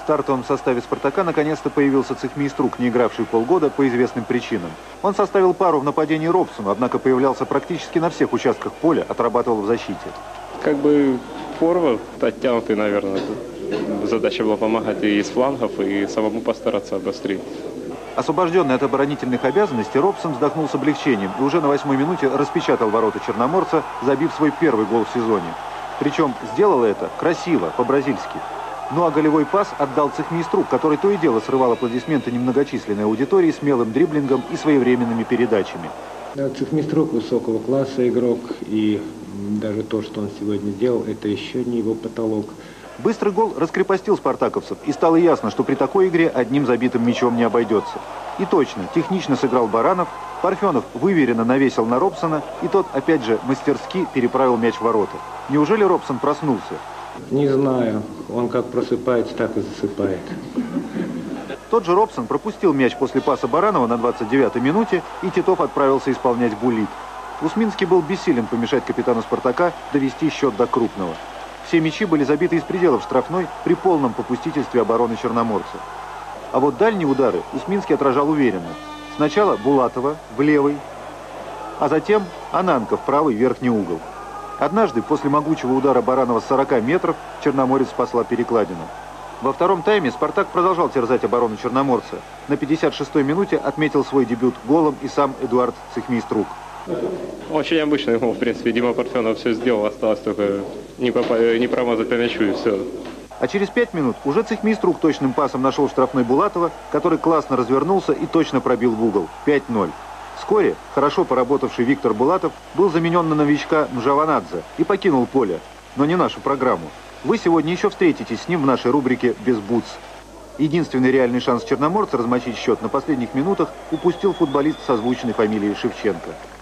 стартовом составе «Спартака» наконец-то появился цехмейструк, не игравший полгода по известным причинам. Он составил пару в нападении Робсону, однако появлялся практически на всех участках поля, отрабатывал в защите. Как бы форвард оттянутый, наверное. Задача была помогать и из флангов, и самому постараться обострить. Освобожденный от оборонительных обязанностей, Робсон вздохнул с облегчением и уже на 8-й минуте распечатал ворота черноморца, забив свой первый гол в сезоне. Причем сделал это красиво, по-бразильски. Ну а голевой пас отдал цехмейструк, который то и дело срывал аплодисменты немногочисленной аудитории смелым дриблингом и своевременными передачами. Да, цехмейструк высокого класса игрок, и даже то, что он сегодня делал, это еще не его потолок. Быстрый гол раскрепостил спартаковцев, и стало ясно, что при такой игре одним забитым мячом не обойдется. И точно, технично сыграл Баранов, Парфенов выверенно навесил на Робсона, и тот, опять же, мастерски переправил мяч в ворота. Неужели Робсон проснулся? Не знаю. Он как просыпается, так и засыпает. Тот же Робсон пропустил мяч после паса Баранова на 29-й минуте, и Титов отправился исполнять буллит. Усминский был бессилен помешать капитану «Спартака» довести счет до крупного. Все мячи были забиты из пределов штрафной при полном попустительстве обороны черноморца. А вот дальние удары Усминский отражал уверенно. Сначала Булатова в левый, а затем Ананко в правый верхний угол. Однажды, после могучего удара Баранова с 40 метров, черноморец спасла перекладину. Во втором тайме «Спартак» продолжал терзать оборону черноморца. На 56-й минуте отметил свой дебют голом и сам Эдуард Цехмейструк. Очень обычный гол, в принципе. Дима Парфенов все сделал, осталось только не промазать по мячу, и все. А через 5 минут уже Цехмейструк точным пасом нашел штрафной Булатова, который классно развернулся и точно пробил в угол. 5-0. Вскоре хорошо поработавший Виктор Булатов был заменен на новичка Мжаванадзе и покинул поле. Но не нашу программу. Вы сегодня еще встретитесь с ним в нашей рубрике «Без бутс». Единственный реальный шанс черноморца размочить счет на последних минутах упустил футболист с озвученной фамилией Шевченко.